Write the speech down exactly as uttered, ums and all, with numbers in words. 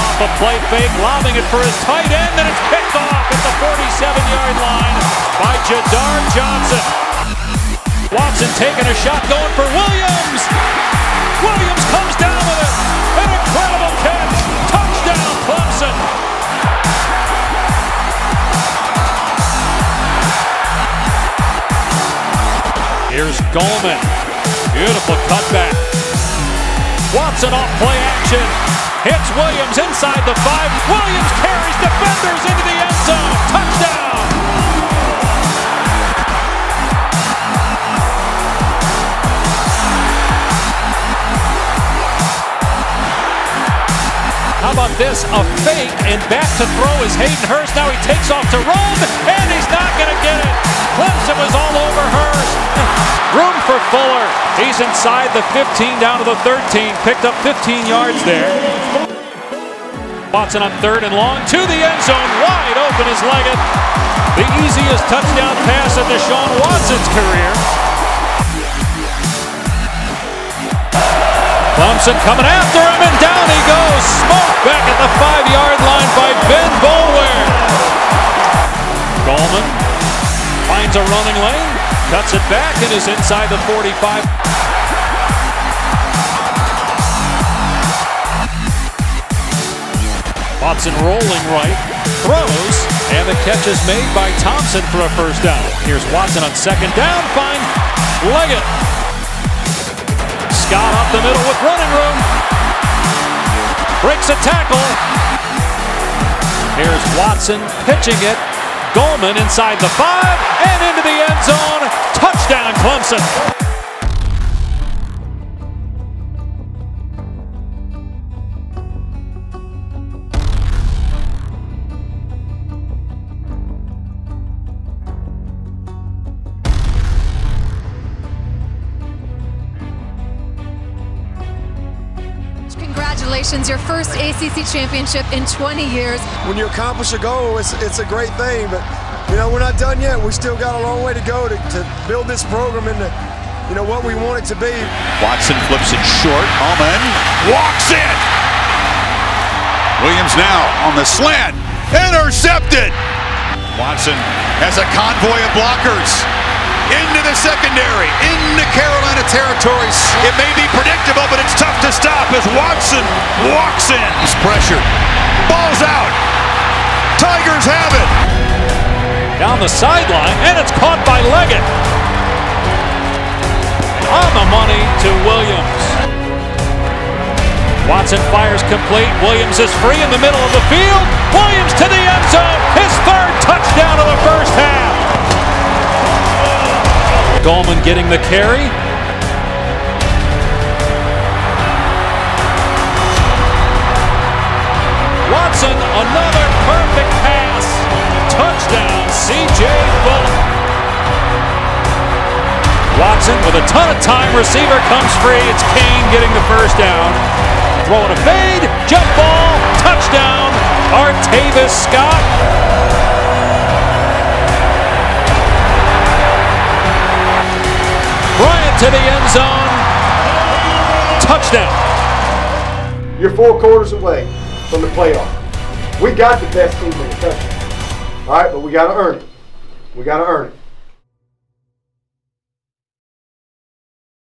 off a play fake, lobbing it for his tight end, and it's picked off at the forty-seven yard line by Jadar Johnson. Watson taking a shot, going for Williams. Williams comes down with it. An incredible catch. Touchdown, Clemson. Here's Goldman. Beautiful cutback. Watson off play action. Hits Williams inside the five. Williams carries defenders into the end zone. Touchdown. How about this? A fake and back to throw is Hayden Hurst. Now he takes off to Rome, and he's not going to get it. Clemson was all over Hurst. Room for Fuller. He's inside the fifteen, down to the thirteen. Picked up fifteen yards there. Watson on third and long to the end zone. Wide open is Leggett. The easiest touchdown pass in Deshaun Watson's career. Clemson coming after him, and down he goes. Smoked back at the five yard line by Ben Boulware. Goldman finds a running lane, cuts it back, and is inside the forty-five. Watson rolling right, throws, and the catch is made by Thompson for a first down. Here's Watson on second down, finds Leggett. Scott up the middle with running room. Breaks a tackle. Here's Watson pitching it. Goldman inside the five and into the end zone. Touchdown, Clemson. Congratulations, your first A C C championship in twenty years. When you accomplish a goal, it's, it's a great thing, but you know, we're not done yet. We still got a long way to go to, to build this program into, you know, what we want it to be. Watson flips it short. Allman walks in. Williams now on the slant. Intercepted. Watson has a convoy of blockers. Into the secondary, into Carolina territory. It may be predictable, but it's tough to stop as Watson walks in. He's pressured. Ball's out. Tigers have it. Down the sideline, and it's caught by Leggett. On the money to Williams. Watson fires complete. Williams is free in the middle of the field. Williams to the end zone. His third touchdown of the first half. Goldman getting the carry. Watson, another perfect pass. Touchdown, C J Fuller. Watson with a ton of time. Receiver comes free. It's Kane getting the first down. Throwing a fade. Jump ball. Touchdown. Artavis Scott. Bryant to the end zone. Touchdown. You're four quarters away from the playoff. We got the best team in the country. All right, but we got to earn it. We got to earn it.